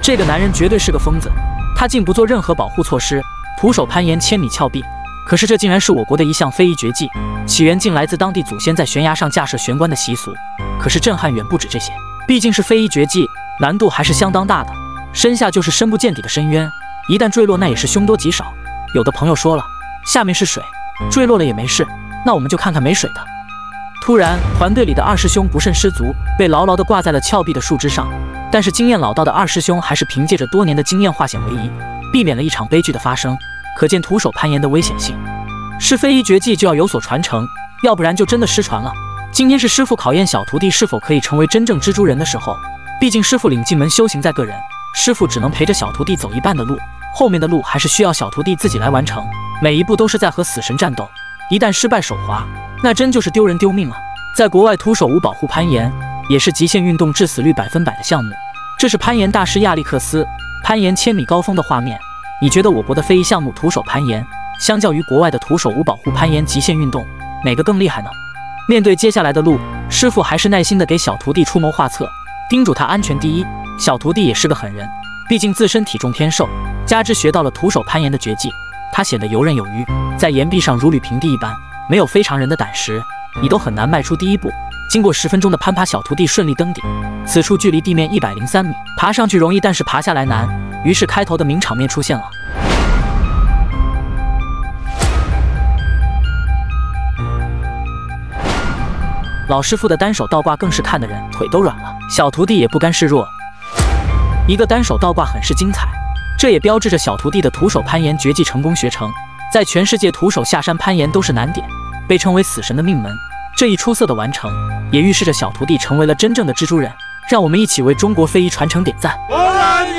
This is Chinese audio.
这个男人绝对是个疯子，他竟不做任何保护措施，徒手攀岩千米峭壁。可是这竟然是我国的一项非遗绝技，起源竟来自当地祖先在悬崖上架设悬棺的习俗。可是震撼远不止这些，毕竟是非遗绝技，难度还是相当大的。身下就是深不见底的深渊，一旦坠落，那也是凶多吉少。有的朋友说了，下面是水，坠落了也没事，那我们就看看没水的。突然，团队里的二师兄不慎失足，被牢牢地挂在了峭壁的树枝上。但是经验老道的二师兄还是凭借着多年的经验化险为夷，避免了一场悲剧的发生。可见徒手攀岩的危险性，是非遗绝技就要有所传承，要不然就真的失传了。今天是师傅考验小徒弟是否可以成为真正蜘蛛人的时候，毕竟师傅领进门，修行在个人，师傅只能陪着小徒弟走一半的路，后面的路还是需要小徒弟自己来完成，每一步都是在和死神战斗，一旦失败手滑，那真就是丢人丢命啊！在国外，徒手无保护攀岩也是极限运动致死率100%的项目。这是攀岩大师亚历克斯攀岩1000米高峰的画面。你觉得我国的非遗项目徒手攀岩，相较于国外的徒手无保护攀岩极限运动，哪个更厉害呢？面对接下来的路，师傅还是耐心地给小徒弟出谋划策，叮嘱他安全第一。小徒弟也是个狠人，毕竟自身体重偏瘦，加之学到了徒手攀岩的绝技，他显得游刃有余，在岩壁上如履平地一般。没有非常人的胆识，你都很难迈出第一步。经过10分钟的攀爬，小徒弟顺利登顶。此处距离地面103米，爬上去容易，但是爬下来难。于是开头的名场面出现了。老师傅的单手倒挂更是看的人腿都软了，小徒弟也不甘示弱，一个单手倒挂很是精彩。这也标志着小徒弟的徒手攀岩绝技成功学成。在全世界，徒手下山攀岩都是难点，被称为死神的命门。这一出色的完成，也预示着小徒弟成为了真正的蜘蛛人。让我们一起为中国非遗传承点赞。